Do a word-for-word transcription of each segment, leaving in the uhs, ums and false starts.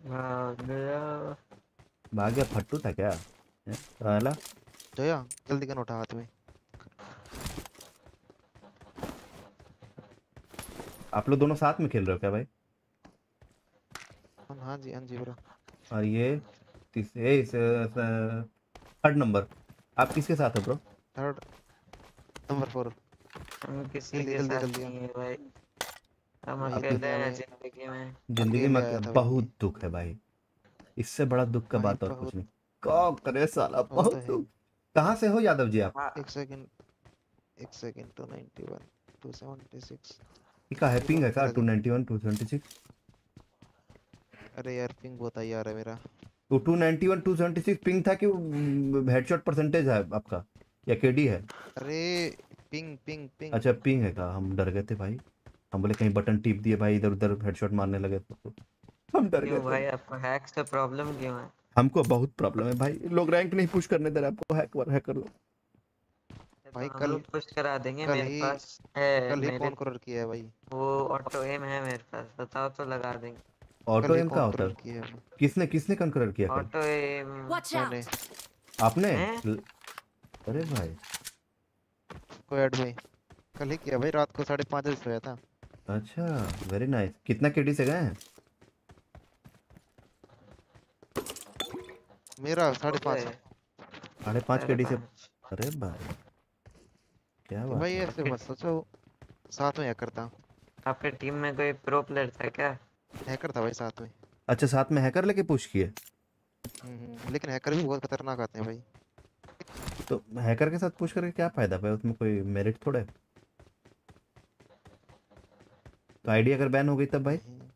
भाग गया। भाग गया फट्टू था क्या? हैं? साला जोया जल्दी करना, उठा हाथ में। आप लोग दोनों साथ में खेल रहे हो क्या भाई? हाँ हाँ जी, हाँ जी ब्रो। और ये तीसरे थर्ड नंबर आप किसके साथ हो ब्रो? Third number four. हम किसी जल्दी के जल्दी साथ जल्दी आ। नहीं है भाई। हम भाई आपकी अकेले जल्दी आ हैं भाई। जिंदगी में। जिंदगी में अकेले अके- आया था भाई ये। बहुत दुख है भाई। इससे बड़ा दुख का भाई बात और कुछ बहुत। नहीं। क्या करे साला, वो तो बहुत है। दुख। कहाँ से हो यादव जी आप? हाँ। एक सेकंड। एक second. Two ninety one. Two seventy six. ये का है ब्रो पिंग है का मेरा टू जो। Ninety one two seventy six? अरे यार पिंग बहुत आई आ रहा है मेरा। वो two ninety one two seventy six ping था कि हेडशॉट परसेंटेज है आपका या केडी है? अरे पिंग पिंग पिंग। अच्छा पिंग है का, हम डर गए थे भाई। हम बोले कहीं बटन टिप दिए भाई, इधर उधर हेडशॉट मारने लगे तो हम डर गए क्यों थे। भाई, आपको हैक से प्रॉब्लम क्यों है? हमको बहुत प्रॉब्लम है भाई, लोग रैंक नहीं पुश करने दे रहे, आपको हैक वर हैकर लोग। ये तो भाई हम कल। लोग पुश करा देंगे, कल मेरे ही। पास है। कल ही मेरे कौन कलर किया है भाई? वो ऑटो एम है मेरे पास, बताओ तो लगा देंगे। कल ऑटो ही एम का कौन होता है? कलर किया है? किसने किसने कनकरर किया कल? Auto aim. Watch मैंने। out! आपने हैं? ल- अरे भाई। स्क्वाड में। कल ही किया भाई, रात को साढ़े पाँच बजे सोया था। अच्छा वेरी नाइस। कितना केडी से गए हैं? मेरा हो साढ़े पाँच। गए साढ़े पाँच साढ़े केडी से? पाँच। अरे भाई क्या भाई बात है। ऐसे मत सोचो। साथ में हैकर था। आपके टीम में कोई प्रो प्लेयर था क्या? हैकर था भाई साथ में। अच्छा साथ में हैकर लेके पुश किए? हम्म हम्म, लेकिन हैकर भी बहुत खतरनाक आते हैं भाई। तो हैकर के साथ पुश करके क्या फायदा भाई, उसमें कोई मेरिट थोड़ा है। तो आईडी अगर बैन हो गई तब भाई? नहीं।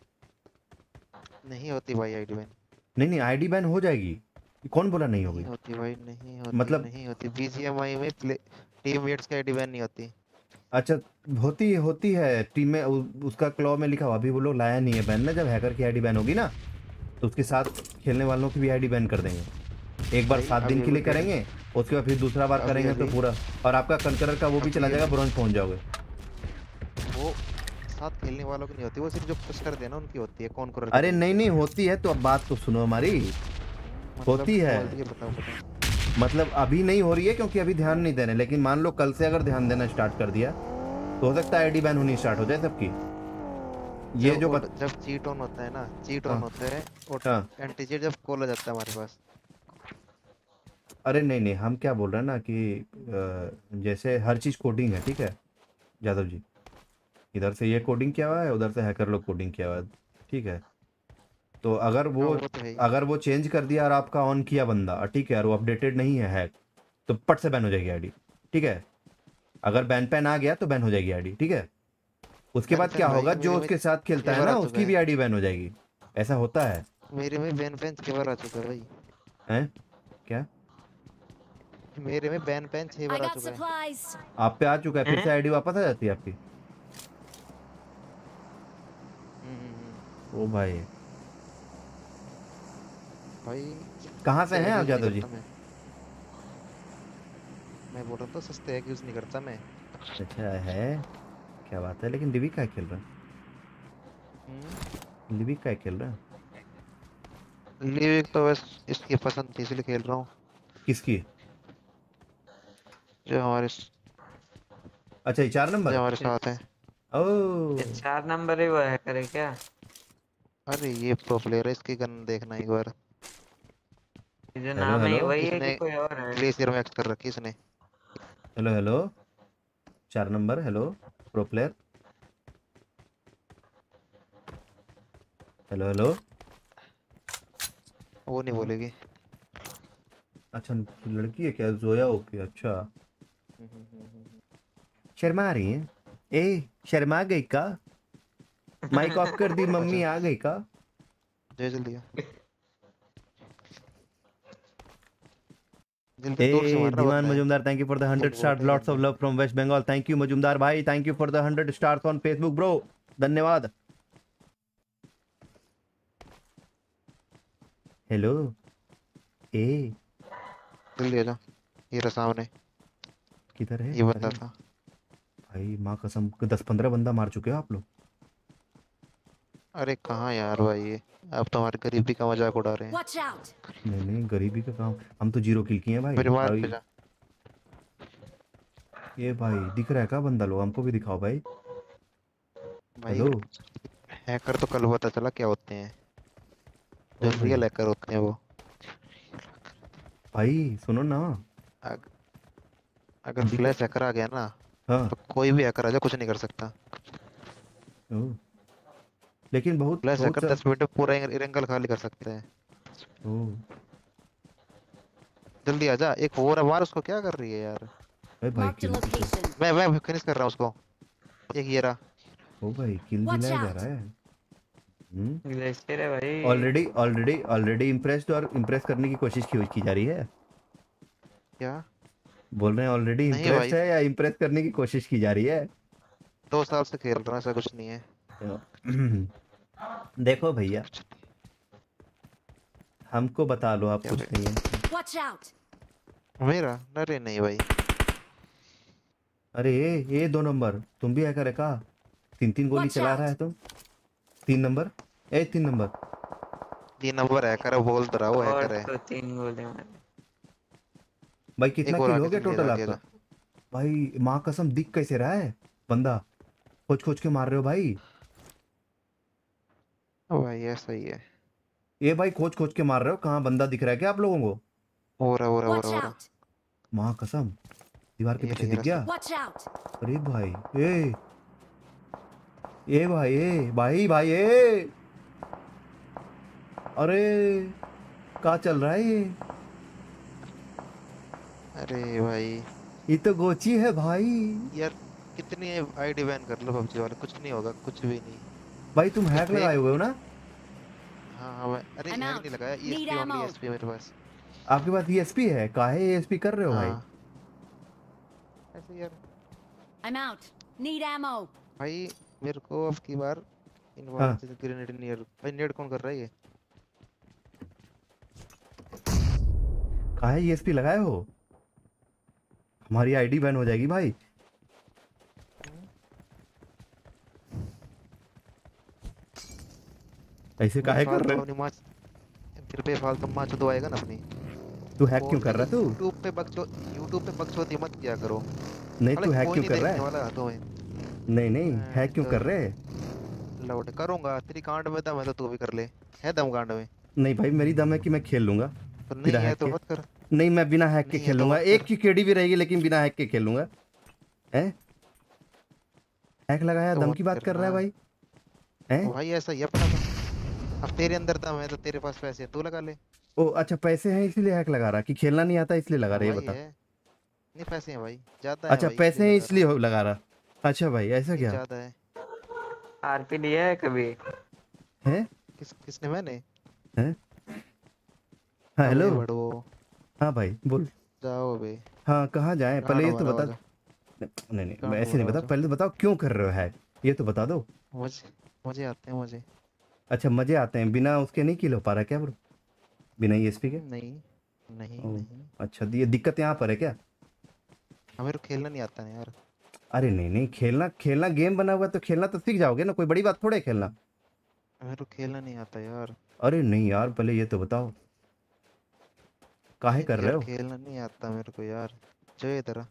नहीं होती भाई आईडी बैन। नहीं नहीं आईडी बैन हो जाएगी। कौन बोला नहीं नहीं होगी? होती भाई, नहीं होती, मतलब नहीं होती। बीजीएमआई में प्ले टीममेट्स की आईडी बैन नहीं होती। अच्छा होती होती है टीम में उ, उसका क्लॉ में लिखा हुआ, अभी वो लोग लाया नहीं है बैन ना। जब हैकर की आईडी बैन होगी ना तो उसके साथ खेलने वालों की भी आईडी बैन कर देंगे। एक बार भाई सात दिन अभी के अभी लिए डेढ़। करेंगे, उसके बाद फिर दूसरा बार अभी करेंगे तो अभी। पूरा। और आपका कंकरर का वो भी चला अभी जाएगा, अभी ब्रॉन्ज पहुंच जाओगे। वो साथ खेलने वालों की नहीं होती, वो सिर्फ जो पुश कर देना उनकी होती है, कौन कलर के अरे टाइम नहीं पे। नहीं होती है तो अब बात तो सुनो हमारी। मतलब होती है। बोल दिए, बताओ बताओ। मतलब अभी नहीं हो रही है क्योंकि अभी ध्यान नहीं दे रहे, लेकिन मान लो कल से अगर ध्यान देना स्टार्ट कर दिया तो हो सकता है आईडी बैन होनी स्टार्ट हो जाए सबकी। ये जब जो ऑट- बत... जब चीट ऑन होता है ना, चीट हाँ ऑन होता है। और हाँ। एंटी चीट जब कॉल आ जाता है हमारे पास। अरे नहीं नहीं हम क्या बोल रहे हैं ना कि अ, जैसे हर चीज़ कोडिंग है, ठीक है यादव जी। इधर से ये कोडिंग किया हुआ है, उधर से हैकर लोग कोडिंग किया हुआ है, ठीक है। तो अगर हाँ वो वो तो है ही। अगर वो चेंज कर दिया और आपका ऑन किया बंदा, ठीक है, और वो अपडेटेड नहीं है हैक, तो पट से बैन हो जाएगी आईडी, ठीक है। अगर बैन पैन आ गया तो बैन हो जाएगी आईडी, ठीक है। उसके बैन बाद क्या फैन भाई होगा, जो मेरे में उसके साथ खेलता छह है बार ना आ चुका उसकी भी है। आईडी बैन हो जाएगी। ऐसा होता है। मेरे में बैन फैन छह बार आ चुका है भाई। हैं? क्या? मेरे में बैन फैन छह I बार आ got चुका है। supplies! आप पे आ चुका है, फिर हैं? से आईडी वापस आ जाती है आपकी? हम्म हम्म, हम्म। ओ भाई। भाई कहाँ से सस्ते हैं हैक आप यूज नहीं यादव जी? करता मैं। मैं बोल रहा था सस्ते हैक यूज नहीं करता मैं। अच्छा है, क्या बात है। लेकिन लिविक क्या खेल रहा हम्म। है? लिविक क्या खेल रहा है? लीविक तो बस इसकी पसंद थी इसलिए खेल रहा हूँ। किसकी? जो हमारे अच्छा ये चार जो नंबर। हमारे ये साथ है। ये ओ। चार नंबर ही वो है करे क्या? अरे ये प्रो प्लेयर है, इसकी गन देखना एक बार। ये जो हेलो नाम है हेलो ये वही है कि इसने कोई और है? ग्लेशियर मैक्स कर रखी इसने। Hello hello. चार नंबर hello. Pro player. Hello hello. वो नहीं बोलेगी। अच्छा लड़की है क्या, जोया? ओके अच्छा। हम्म, हम्म, हम्म, हम्म। शर्मा आ रही है? ए शर्मा गई का? माइक ऑफ कर दी, मम्मी आजा आ गई का? जय जल्दी आ। जल्दी दूर से ए मार रहा दीवान बंदा है। Majumdar, thank you for the hundred full star, bot है लॉट्स ऑफ बंदा। Love from West Bengal. Thank you Majumdar भाई, thank you for the hundred stars on Facebook bro. धन्यवाद। हेलो। ए जल्दी आ जा। ये रहा सामने। किधर है? ये अरे बंदा था। भाई माँ कसम, दस पंद्रह बंदा मार चुके हो आप लोग। अरे कहाँ यार भाई ये, आप तो हमारी गरीबी का मजाक उड़ा रहे हैं। Watch out! नहीं नहीं गरीबी का काम, हम तो जीरो किल किए हैं भाई। मेरे मार्क भाई पे जा। ये भाई दिख रहा है क्या बंदा? लो हमको भी दिखाओ भाई। भाई हेलो हैकर तो कल पता चला क्या होते हैं, जो ओ भाई रियल हैकर होते हैं वो। भाई सुनो ना। अग, अगर दिख फ्लैश हैकर आ गया ना, हाँ तो कोई भी हैकर आ जाए कुछ नहीं कर सकता। ओ लेकिन बहुत फ्लैश बहुत हैकर सा दस मिनट में पूरा एंगल खाली कर सकते हैं। ओ जल्दी आ जा, एक और मार उसको, क्या कर रही है यार। अरे भाई Marked a किल भी तो location. मैं मैं फिनिश कर रहा हूँ उसको। एक ये रहा। ओ भाई किल Watch दिलाया जा out! रहा है। हम्म ग्लेशियर है भाई। ऑलरेडी ऑलरेडी ऑलरेडी इम्प्रेस्ड और इम्प्रेस करने की कोशिश की की जा रही है। क्या? बोल रहे हैं ऑलरेडी नहीं इम्प्रेस्ड भाई, है या इम्प्रेस करने की कोशिश की जा रही है। दो साल से खेल रहा हूँ, ऐसा कुछ नहीं है। देखो भैया कुछ नहीं। हमको बता लो आप क्या कुछ भाई? नहीं है। Watch out! मेरा अरे नहीं भाई। अरे ये ये दो नंबर तुम भी हैकर है का? तीन तीन गोली Watch चला रहा है out! तुम। तीन नंबर ए तीन नंबर तीन नंबर हैकर है, बोल तो रहा वो और हैकर है। तो तीन गोले मारे। भाई एक कितना और किल आगे हो गया जल्दी आ टोटल जा, आगे आ आपका? जा। भाई माँ कसम दिख कैसे रहा है बंदा? खोज खोज के मार रहे हो भाई? ओ भाई ऐसा ही है। ये भाई खोज खोज के मार रहे हो? कहाँ बंदा दिख रहा है क्या आप लोगों को? हो रहा हो रहा हो Watch रहा हो रहा। out! माँ कसम दीवार के ये पीछे रहा, ये दिख रहा गया। Watch out! अरे भाई ए ए भाई ए भाई भाई ए अरे क्या चल रहा है ये? अरे भाई ये तो गोची है भाई। यार, कितनी आईडी बैन कर लो पबजी वाले, कुछ नहीं होगा, कुछ भी नहीं। भाई तुम ये हैक फेक। लगाए हुए हो ना? हाँ हाँ मैं, अरे I'm हैक out. नहीं लगाया, Need ESP only ammo. ESP मेरे पास। आपके पास ईएसपी है? काहे ईएसपी कर रहे हो भाई? हाँ ऐसे यार। I'm out. Need ammo. भाई मेरे को अब की बार हाँ इन्वाइट ग्रेनेड नियर। भाई नेड कौन कर रहा है ये? काहे ईएसपी लगाए हो? हमारी आईडी बैन हो जाएगी भाई। ऐसे काहे कर रहे हो? अपनी माँ तेरे पे फालतू माँ चुदो आएगा ना अपनी। तू हैक क्यों कर रहा है तू? यूट्यूब पे बकचो यूट्यूब पे बकचोदी मत किया करो। नहीं अरे तू हैक कोई क्यों नहीं कर रहा देखने है? वाला हाथों में। नहीं नहीं मैं हैक क्यों तो कर रहे है? लौट करूंगा, तेरी कांड में दम है तो तू भी कर ले। है दम कांड में? नहीं भाई मेरी दम है कि मैं खेल लूंगा तो नहीं बिना है हैक तो के। मत कर। नहीं मैं बिना हैक के नहीं है खेल तो लूंगा। मत एक कर। की केडी भी रहेगी लेकिन बिना हैक के खेल लूंगा। हैं? हैक लगाया तो दम मत की बात कर रहा है करना भाई? हैं? भाई, ऐसा ही अपना था। अब तेरे अंदर दम है तो तेरे पास पैसे है, तू लगा ले। ओ अच्छा पैसे हैं इसलिए हैक लगा रहा कि खेलना नहीं आता इसलिए लगा रहा है? ये वही बता। है। नहीं पैसे हैं भाई, ज्यादा है अच्छा भाई, पैसे हैं लगा इसलिए रहा हो- लगा रहा। अच्छा भाई ऐसा हूँ। नहीं क्या ज्यादा है। आरपी लिया है कभी? है? किस किसने? मैंने। हैं? हाँ अबे हेलो। बड़ो, हाँ भाई बोल। जाओ बे। हाँ कहाँ जाएं पहले गांड ये तो मारा बता। आवाज। नहीं नहीं गांड ऐसे नहीं मारा बता, आवाज। पहले तो बताओ क्यों कर रहे हो हैक? ये तो बता दो। मुझे मुझे आते हैं मुझे। अच्छा मजे आते हैं, बिना उसके नहीं किल हो पा रहा क्या ब्रो? बिना ईएसपी के? नहीं नहीं ओ, नहीं। अच्छा ये दिक्कत यहाँ पर है क्या? हाँ, मेरे को खेलना नहीं आता है यार। अरे नहीं नहीं खेलना खेलना गेम बना हुआ है तो खेलना तो सीख जाओगे ना, कोई बड़ी बात थोड़े है खेलना। मेरे को खेलना नहीं आता यार। अरे नहीं यार पहले ये तो बताओ काहे कर रहे यार हो? खेलना नहीं आता मेरे को यार। जो ये तेरा।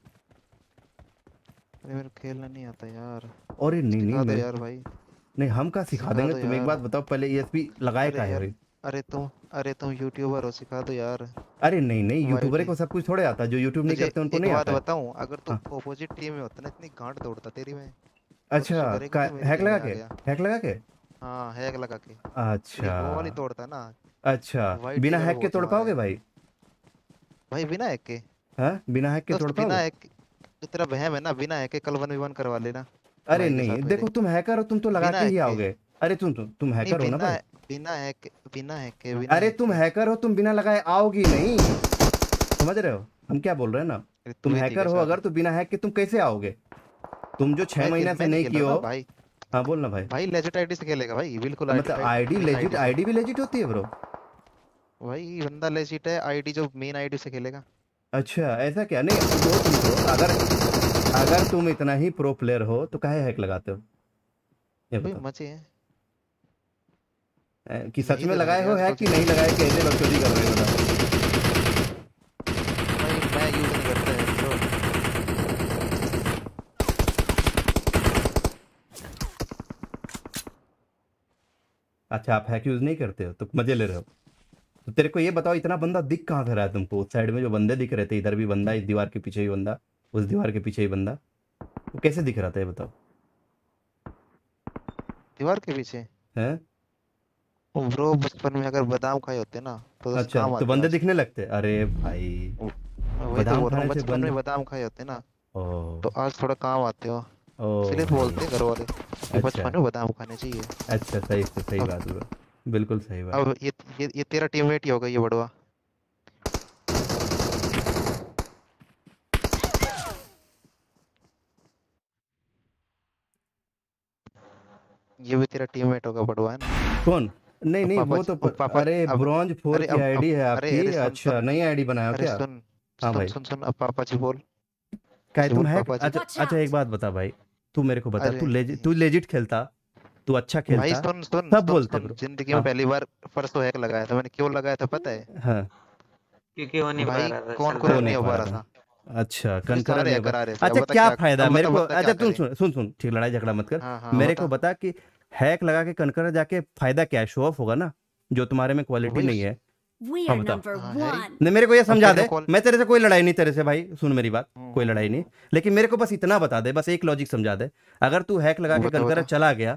अरे मेरे को खेलना नहीं आता यार। अरे नहीं नहीं सिखा दो मैं यार भाई। नहीं हम का सिखा सिखा देंगे। दो तुम एक यार। बात बताओ पहले ईएसपी लगाए अरे काहे यार, भाई? अरे तुम अरे तुम यूट्यूबर हो, सिखा दो यार। अरे नहीं नहीं यूट्यूबर वाईटी को सब कुछ थोड़े आता है, जो यूट्यूब नहीं तुझे करते उनको एक नहीं बात आता है। बताऊं, अगर तू हाँ ऑपोजिट टीम में होता ना, इतनी गांड तोड़ता तेरी मैं। और अच्छा सुधरेगा का कि मेरी हैक टीम लगा में आ के? गया। हैक लगा के? हाँ हैक लगा के। तेरी अच्छा वो वाली तोड़ता ना। अच्छा वाईटी बिना का हैक वो के तोड़ तुम्हारा पाओगे है। भाई? भाई बिना हैक के? हाँ बिना हैक के दोस्त तोड़ बिना पाओगे? हैक जो तेरा वहम है ना, बिना हैक के कल वन वी वन करवा लेना अरे भाई के नहीं साथ देखो मेरे। तुम हैकर हो, तुम तो लगा बिना के हैक ही के। आओगे। अरे तुम तुम तुम नहीं हैकर हो ना बिना भाई? बिना हैक बिना हैक के बिना अरे हैक तुम के। हैकर हो, तुम बिना लगाए आओगी नहीं। समझ रहे हो हम क्या बोल रहे हैं ना? अरे तू तुम ही थी हैकर क्या हो साथ अगर में? तो बिना हैक के तुम कैसे आओगे? तुम जो छह भाई महीना खेल से मैं नहीं नहीं खेल किए रहा ना हो। भाई। हाँ बोल ना भाई। भाई लेजिट आईडी से खेलेगा भाई, बिल्कुल आईडी मतलब आईडी क्लीन लेजिट आईडी से। आईडी भी लेजिट होती है ब्रो? भाई बंदा लेजिट है, आईडी जो मेन आईडी से खेलेगा। अच्छा ऐसा क्या? नहीं वो चीज हो, अगर अगर तुम इतना ही प्रो प्लेयर हो तो काहे हैक लगाते हो ये भाई बताओ? मजे हैं। अ, कि सच यही में तो लगाए है हो यार, है तो कि नहीं लगाए, कैसे बकचोदी कर रहे हो बताओ। भाई मैं यूज नहीं करता है तो। अच्छा आप हैक यूज नहीं करते हो तो मजे ले रहे हो। तो तेरे को ये बताओ, इतना बंदा दिख कहाँ से रहा है तुमको? उस साइड में जो बंदे दिख रहे थे, इधर भी बंदा, इस दीवार के पीछे ही बंदा, उस दीवार के पीछे ही बंदा, वो कैसे दिख रहा था ये बताओ। दीवार के पीछे हैं? ओ ब्रो, बचपन में अगर बादाम खाए होते ना तो बस अच्छा काम तो आते बंदे आज। दिखने लगते, अरे भाई। ओ, मैं वही तो बादाम बोल रहा हूँ, खाने से बचपन बंद। में बादाम खाए होते ना ओ। तो आज थोड़ा काम आते हो। ओ इसलिए तो भाई। बोलते हैं घर वाले कि अच्छा बचपन में बादाम खाने चाहिए। अच्छा, सही से सही अब बात ब्रो, बिल्कुल सही बात। अब ये ये ये तेरा टीममेट ही होगा ये बड़वा। ये भी तेरा टीममेट होगा बड़वा, है ना? कौन? नहीं अब नहीं, पापा वो तो अब प... पापा अरे अब ब्रॉन्ज फोर अरे की अब अब आईडी है अरे आपकी? अरे सुन अच्छा, सुन नई आईडी बनाया हो अरे क्या? सुन हाँ सुन भाई। सुन सुन अब पापा जी बोल। क्या है, जी तुम बोल हैक? पापा जी। अच्छा Watch अच्छा, एक out! बात बता भाई, तू मेरे को बता, तू अरे लेजिट तू लेजिट खेलता, तू अच्छा भाई खेलता, सुन सुन सब सुन बोलते सुन ब्रो। जिंदगी में हाँ पहली बार परसों हैक लगाया था मैंने। क्यों लगाया था पता है? हाँ। क्योंकि हो नहीं पा भाई रहा था, कौन चल कौन रहा हो नहीं नहीं हो था। पा पा रहा रहा था? था। अच्छा, अरे कनकरर सारे नहीं हो हैकर पा। आ रहे थे, अब अच्छा बता क्या क्या। फायदा अब मेरे बता को? बता अच्छा क्या तुम करे। सुन सुन सुन, ठीक, लड़ाई झगड़ा मत कर। हाँ हाँ मेरे को बता। बता कि हैक लगा के कनकरर जाके फायदा क्या है? शो ऑफ होगा ना, जो तुम्हारे में तो क्वालिटी भाई नहीं उस- है। We हाँ are बता। number हाँ है ही। one. नहीं, मेरे को ये अब समझा तेरे में दे, कॉल। मैं तेरे से कोई लड़ाई नहीं, तेरे से भाई सुन मेरी बात, हम्म, कोई हम्म, लड़ाई नहीं, हम्म, लेकिन मेरे को बस इतना बता दे, बस एक लॉजिक समझा दे। अगर तू हैक लगा हम्म, के बता कनकरर बता। चला गया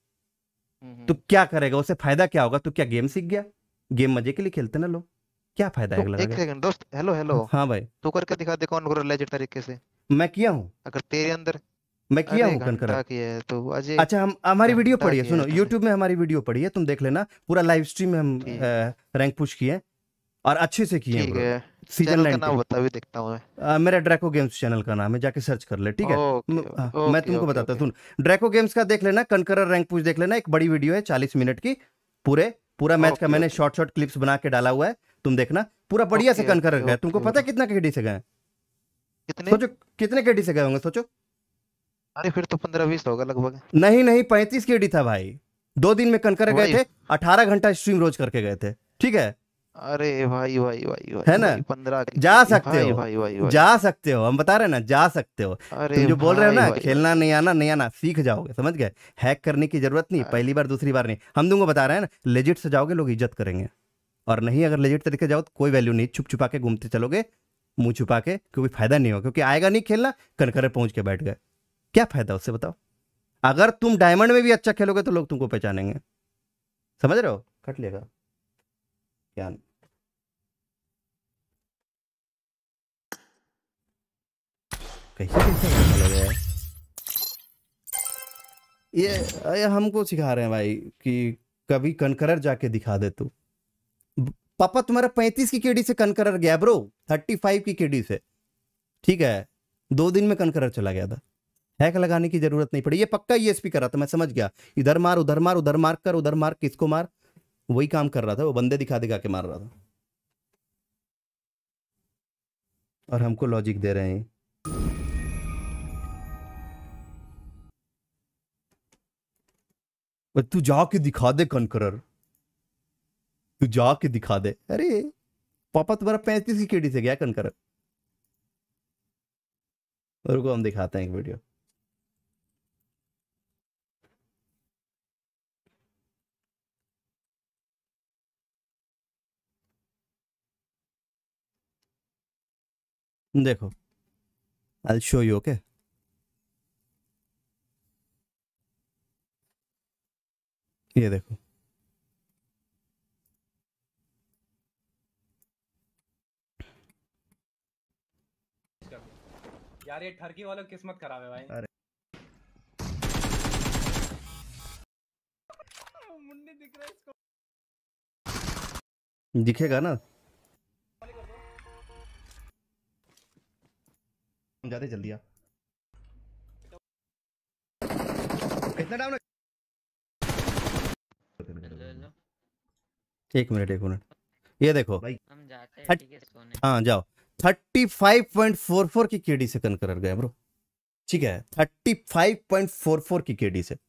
हम्म, तो हम्म। क्या करेगा? उससे फायदा क्या होगा? तू क्या गेम सीख गया? गेम मजे के लिए खेलते ना लोग, क्या फायदा तो हैक लगा एक के? सेकंड दोस्त, हेलो हेलो। हाँ भाई। तू करके दिखा दे कौन कर लेजिट तरीके से। मैं किया हूँ, अगर तेरे अंदर। मैं किया अरे हूँ कनकरर। घंटा की है तो अजय। अच्छा, हम हमारी वीडियो घंटा पढ़िए, की है सुनो, तूने। यूट्यूब में हमारी वीडियो पढ़िए, तुम देख लेना, पूरा लाइव स्ट्रीम में हम ठीक। रैंक पुश किए और अच्छे से किए हैं ठीक ब्रो। है। सीजन चैनल का नाइनटीन। नाम बता, भी देखता हूँ मैं। आ, मेरा ड्रैको गेम्स चैनल का नाम है, जाके सर्च कर ले, ठीक है। ओके म, आ, ओके मैं ओके तुमको ओके बताता हूँ, ओके। सुन। ड्रैको गेम्स का देख लेना, कनकरर रैंक पुश देख लेना, एक बड़ी वीडियो है चालीस मिनट की, पूरे पूरा मैच का ओके मैंने ओके शॉर्ट शॉर्ट क्लिप्स बना के डाला हुआ है, तुम देखना, पूरा बढ़िया से ओके कनकरर ओके गए। तुमको ओके पता है ब्रो। कितना केडी से गए? कितने? सोचो कितने केडी से गए होंगे, सोचो। अरे फिर तो पंद्रह बीस होगा लगभग। नहीं नहीं, पैंतीस केडी था भाई। दो दिन में कनकरर गए भाई। थे, अठारह घंटा स्ट्रीम रोज करके गए थे, ठीक है। अरे भाई भाई भाई है भाई ना? भाई पंद्रह की जा केटी, सकते भाई हो, भाई भाई भाई। जा सकते हो, हम बता रहे हैं ना, जा सकते हो। तुम अरे जो बोल रहे हो भाई ना, भाई भाई। खेलना नहीं आना, नहीं आना, सीख जाओगे, समझ गए? हैक करने की जरूरत नहीं, अरे पहली बार दूसरी बार नहीं, हम तुमको बता रहे हैं ना, लेजिट से जाओगे लोग इज्जत करेंगे, और नहीं अगर लेजिट तरीके जाओ तो कोई वैल्यू नहीं, छुप छुपा के घूमते चलोगे, मुंह छुपा के, क्योंकि फायदा नहीं होगा, क्योंकि आएगा नहीं खेलना, कनकरे पहुंच के बैठ गए, क्या फायदा उससे बताओ? अगर तुम डायमंड में भी अच्छा खेलोगे तो लोग तुमको पहचानेंगे, समझ रहे हो? कट लेगा क्या? कैसे कैसे करने लगे हैं? ये ये हमको सिखा रहे हैं भाई कि कभी कनकरर जाके दिखा दे तू। ब- पापा तुम्हारा पैंतीस की केडी से कनकरर गया ब्रो, थर्टी फाइव की केडी से, ठीक है। दो दिन में कनकरर चला गया था, हैक लगाने की जरूरत नहीं पड़ी। ये पक्का ईएसपी कर रहा था, मैं समझ गया, इधर मार उधर मार, उधर मार कर उधर मार, किसको मार, वही काम कर रहा था वो, बंदे दिखा दिखा के मार रहा था, और हमको लॉजिक दे रहे हैं। और तू जाके दिखा दे कनकरर, तू जाके दिखा दे। अरे पापा तुम्हारा पैंतीस की केडी से गया कनकरर। रुको हम दिखाते हैं एक वीडियो। देखो, आई शो यू, ओके। ये देखो, यार ये ठरकी वालों की किस्मत खराब है भाई। अरे मुंडी दिख रहा है इसको। दिखेगा ना, ज्यादा जल्दी आ, कितना डाउन है? एक मिनट एक मिनट, ये देखो भाई, हम जाते हैं, हट। ठीक है, सोने। हाँ जाओ, thirty five point four four की केडी से कनकरर गए ब्रो, ठीक है, thirty five point four four की केडी से।